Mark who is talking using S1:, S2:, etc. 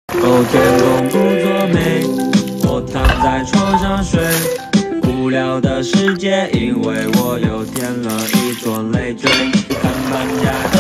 S1: 哦，天公不作美，我躺在床上睡。无聊的世界，因为我又添了一座累赘。看搬家。